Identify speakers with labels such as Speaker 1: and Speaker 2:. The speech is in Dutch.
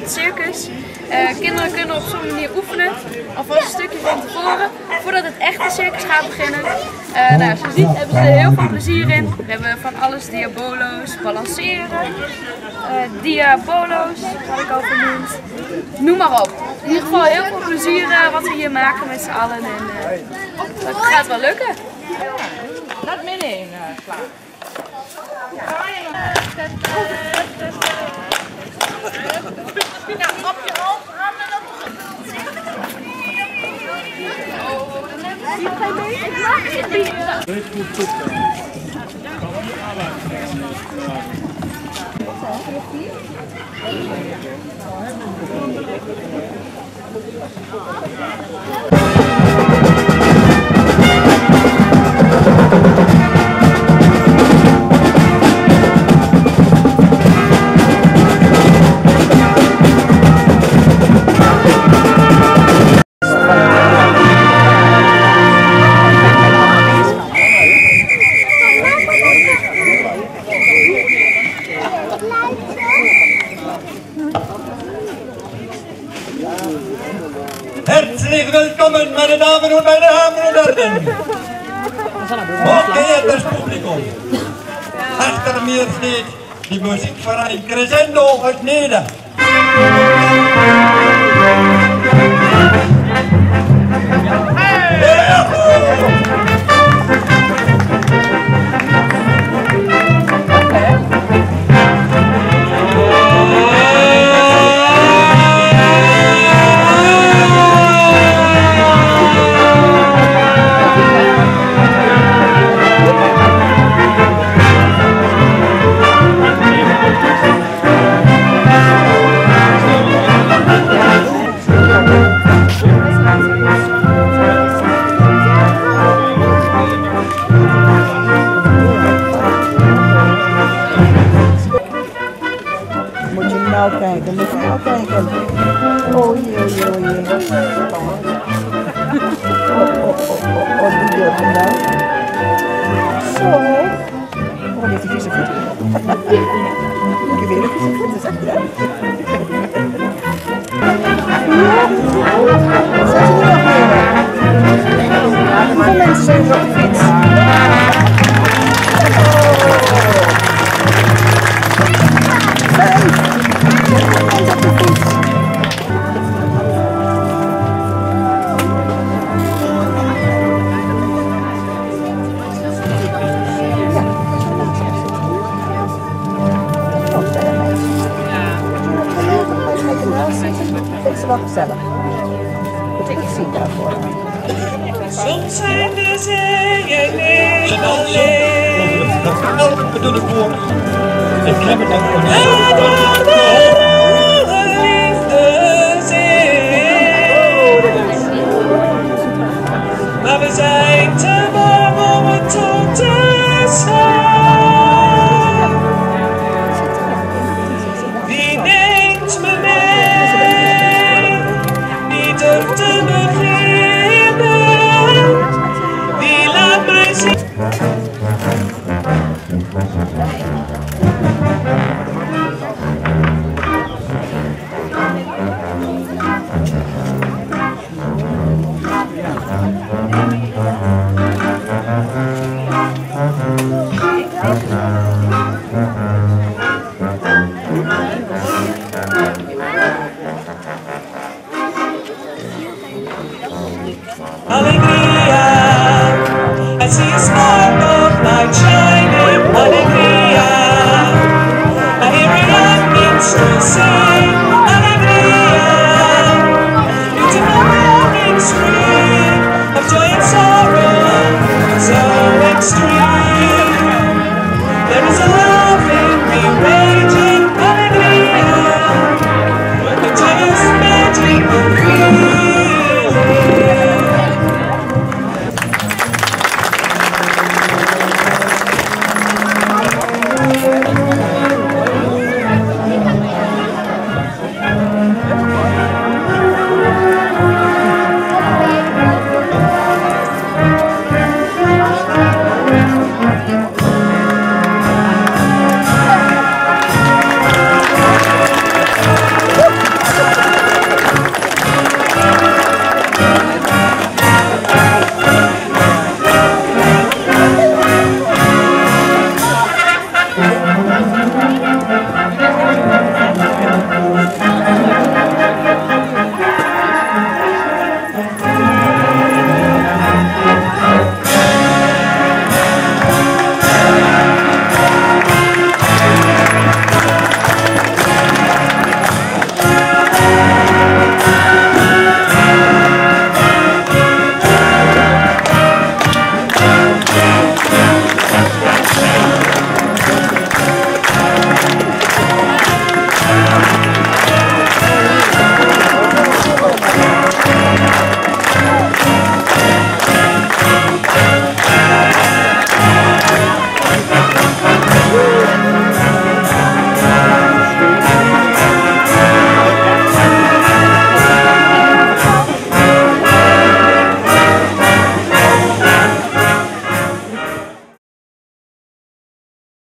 Speaker 1: het circus. Kinderen kunnen op zo'n manier oefenen, alvast een stukje van tevoren, voordat het echte circus gaat beginnen. Nou, zoals je ziet hebben ze er heel veel plezier in. We hebben van alles, diabolo's, balanceren, diabolo's, wat ik al vernoemd. Noem maar op. In ieder geval heel veel plezier wat we hier maken met z'n allen en het gaat wel lukken.
Speaker 2: Laat middenin klaar. Nou, op je hoofd, handen op de
Speaker 3: Herzlich willkommen, meine Damen und meine Herren und Herren. Hochgeehrtes Publikum. Achter mir steht die Musikverein Crescendo aus Neder.
Speaker 4: Moet je nou kijken, moet je nou kijken. Oh jee, oh jee, oh jee. Oh, die doet het nou. Zo. Oh, heeft hij vieze voeten. Moet je weer een vieze voeten, zeg je dat? Ja. Zet je er nog meer? Hoeveel mensen zijn er op de fiets? Het is wel gezellig. Ik zie daarvoor.
Speaker 5: Soms zijn de zeeën niet alleen.
Speaker 3: Dat bedoel ik voor. Ik heb het al voor
Speaker 5: maar we zijn te bang om het toe te staan. Wie neemt me mee? Wie durft te beginnen? Wie laat mij zien?